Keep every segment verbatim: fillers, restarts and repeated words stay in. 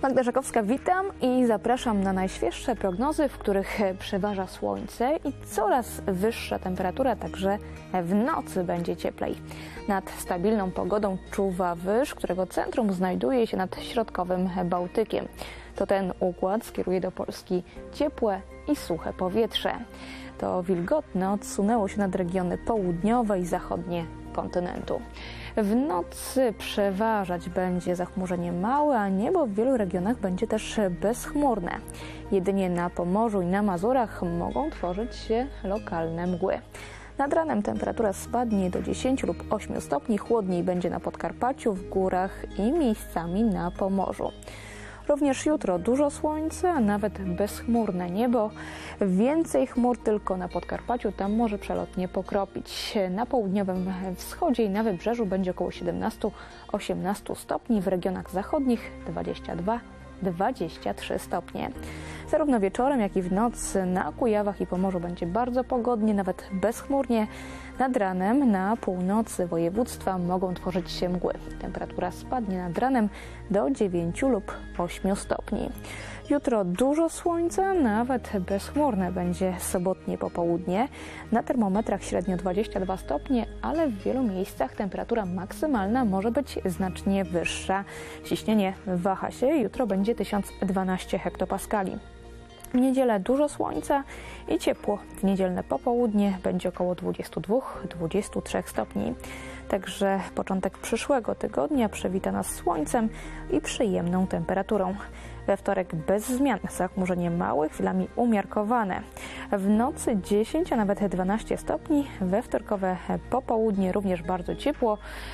Magda Żakowska, witam i zapraszam na najświeższe prognozy, w których przeważa słońce i coraz wyższa temperatura, także w nocy będzie cieplej. Nad stabilną pogodą czuwa wyż, którego centrum znajduje się nad środkowym Bałtykiem. To ten układ skieruje do Polski ciepłe i suche powietrze. To wilgotne odsunęło się nad regiony południowe i zachodnie kontynentu. W nocy przeważać będzie zachmurzenie małe, a niebo w wielu regionach będzie też bezchmurne. Jedynie na Pomorzu i na Mazurach mogą tworzyć się lokalne mgły. Nad ranem temperatura spadnie do dziesięciu lub ośmiu stopni, chłodniej będzie na Podkarpaciu, w górach i miejscami na Pomorzu. Również jutro dużo słońca, a nawet bezchmurne niebo. Więcej chmur tylko na Podkarpaciu, tam może przelotnie pokropić. Na południowym wschodzie i na wybrzeżu będzie około siedemnastu do osiemnastu stopni, w regionach zachodnich dwadzieścia dwa do dwudziestu trzech stopnie. Zarówno wieczorem, jak i w nocy na Kujawach i Pomorzu będzie bardzo pogodnie, nawet bezchmurnie. Nad ranem na północy województwa mogą tworzyć się mgły. Temperatura spadnie nad ranem do dziewięciu lub ośmiu stopni. Jutro dużo słońca, nawet bezchmurne będzie sobotnie popołudnie. Na termometrach średnio dwadzieścia dwa stopnie, ale w wielu miejscach temperatura maksymalna może być znacznie wyższa. Ciśnienie waha się, jutro będzie tysiąc dwanaście hektopaskali. W niedzielę dużo słońca i ciepło. W niedzielne popołudnie będzie około dwudziestu dwóch do dwudziestu trzech stopni. Także początek przyszłego tygodnia przywita nas słońcem i przyjemną temperaturą. We wtorek bez zmian, zachmurzenie małe, chwilami umiarkowane. W nocy dziesięć, a nawet dwanaście stopni. We wtorkowe popołudnie również bardzo ciepło,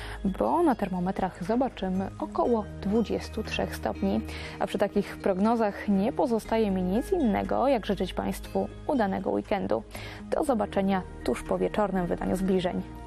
bo na termometrach zobaczymy około dwudziestu trzech stopni. A przy takich prognozach nie pozostaje mi nic innego, jak życzyć Państwu udanego weekendu. Do zobaczenia tuż po wieczornym wydaniu Zbliżeń.